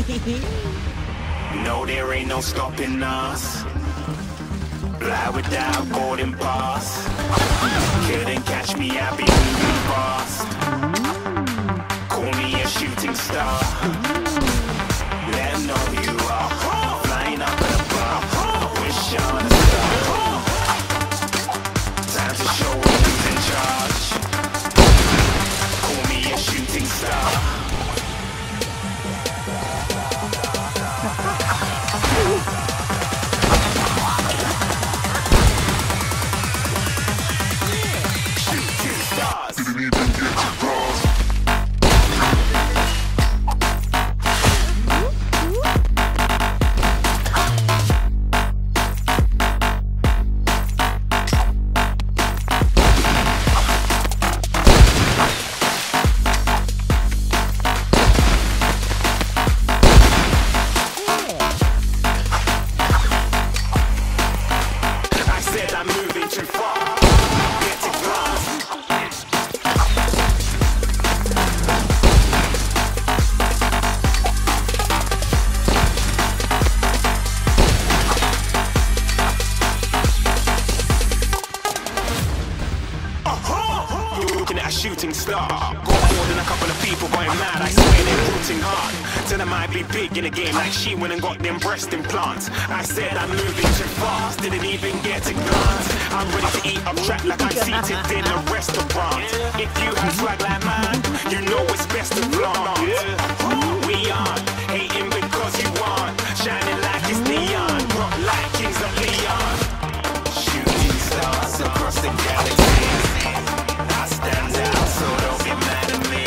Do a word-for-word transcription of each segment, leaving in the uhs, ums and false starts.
No, there ain't no stopping us. Fly without boarding pass. Couldn't catch me, I be moving fast. Call me a shooting star. Let 'em know who you are. Flying up in a bar. Wish on a star. Time to show who's in charge. Call me a shooting star. Shooting star. Got more than a couple of people going mad. I swear they're rooting hard. Tell them I'd be big in the game like she went and got them breast implants. I said I'm moving too fast, didn't even get a glance. I'm ready to eat up track like I'm seated in a restaurant. If you have swag like mine, you know it's best to flaunt. We aren't hating because you want, shining like it's neon, rock like kings of Leon. Shooting stars across the galaxy. I stand out, so don't get mad at me.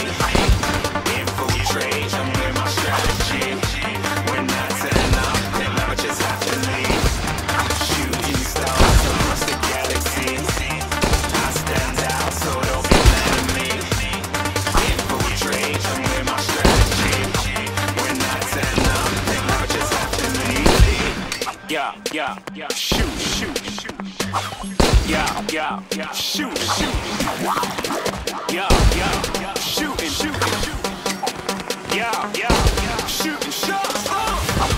Infiltrate, I'm with my strategy. When I turn up, then I just have to leave. Shooting stars across the galaxy. I stand out, so don't get mad at me. Infiltrate, I'm with my strategy. When I turn up, then I just have to leave. Yeah, yeah, yeah. Shoot, shoot, shoot. Yeah, yeah, yeah. Shoot, shoot. Yeah, yeah, yeah. Shooting, shooting, shooting. Yeah, yeah, yeah. Shooting shots. Oh.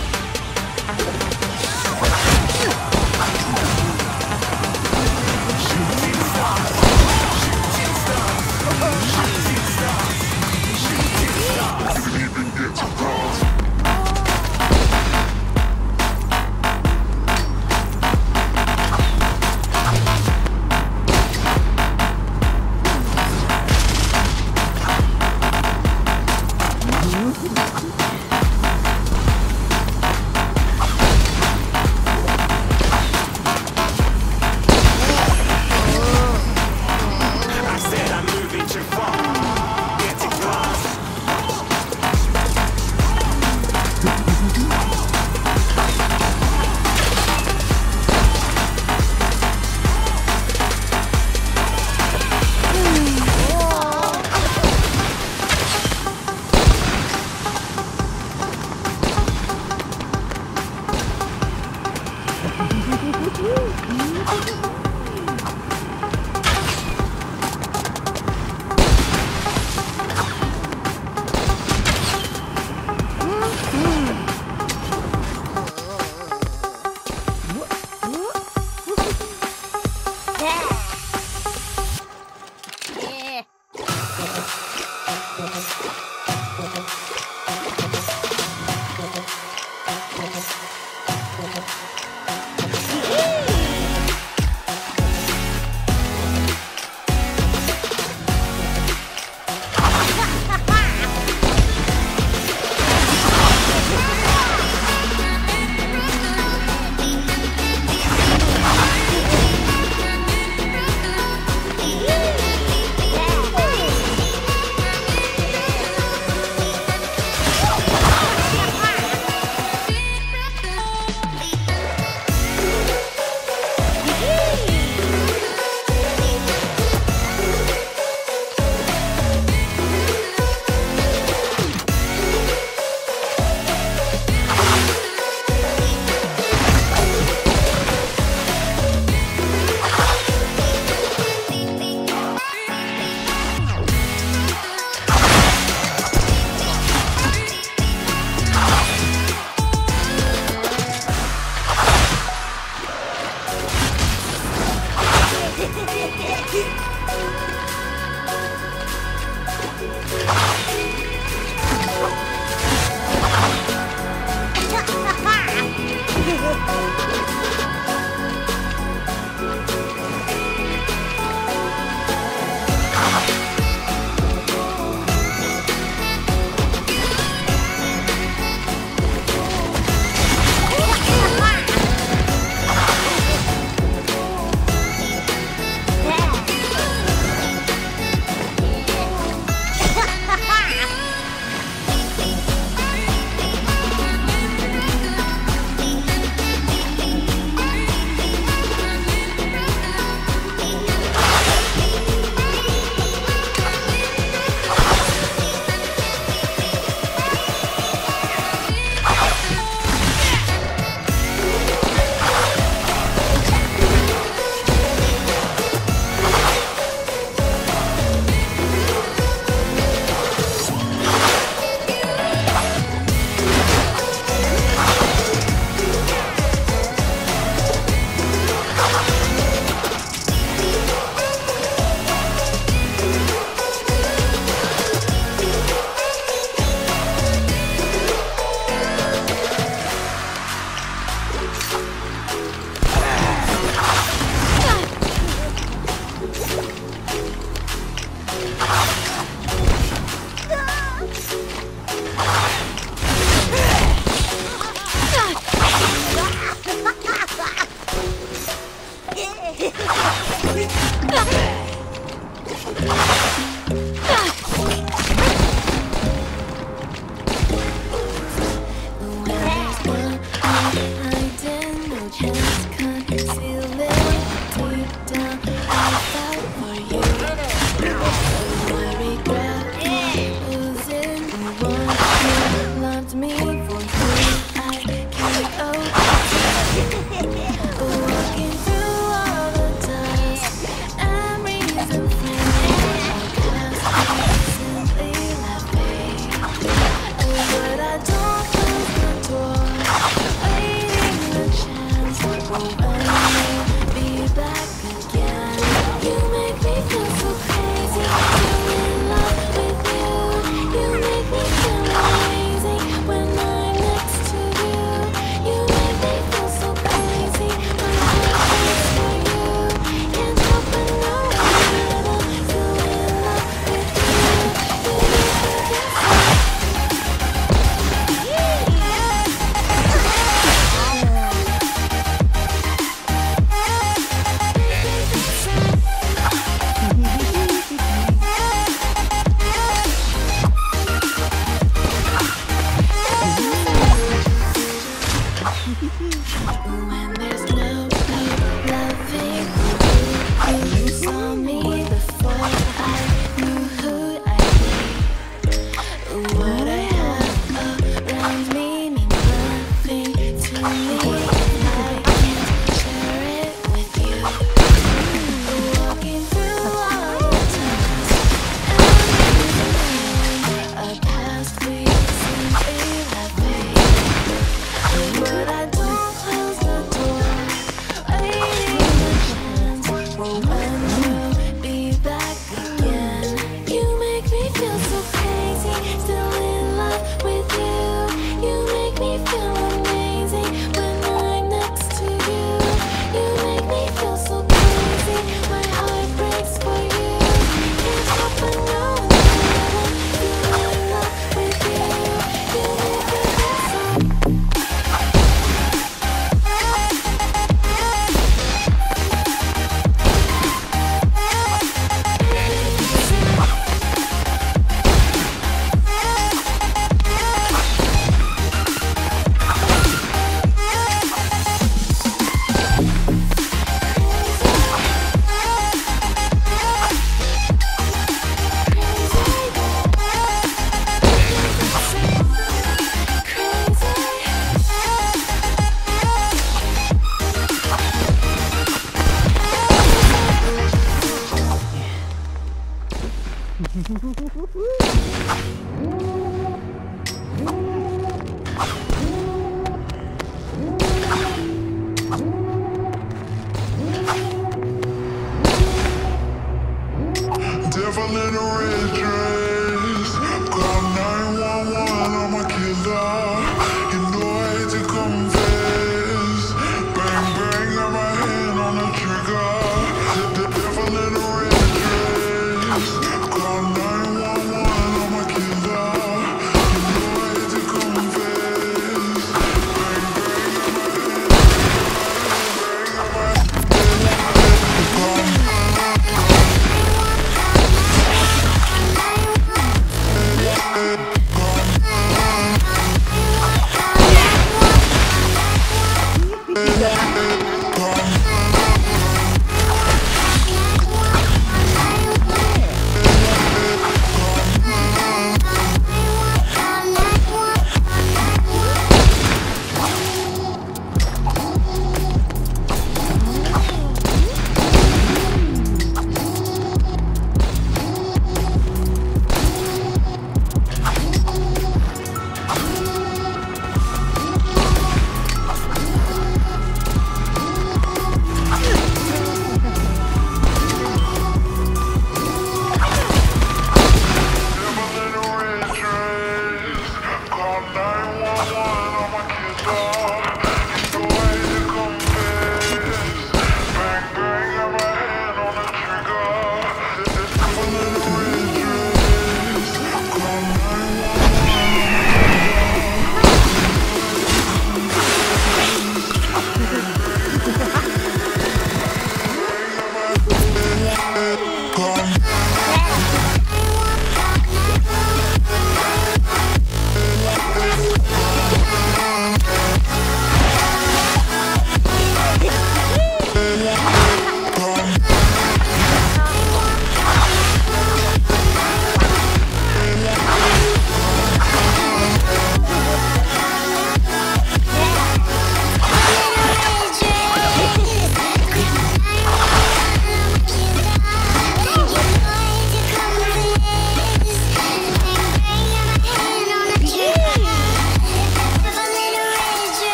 Shooting stars. Shooting stars. Shooting stars. Shooting stars. Didn't even get to cross. Devil in a red dress, call nine one one, I'm a killer. You know I hate to confess. Bang bang, got my hand on the trigger. The devil in a red dress, call nine one one, I'm a killer. You know I hate to confess. Bang bang, got my hand, bang bang, got my hand.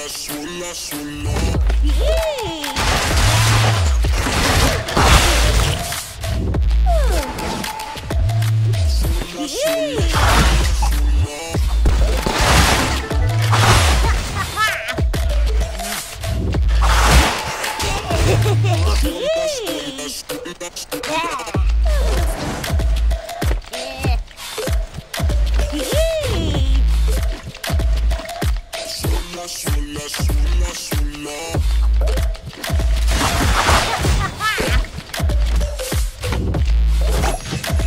sola, sola.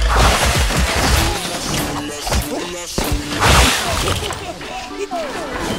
Yeah.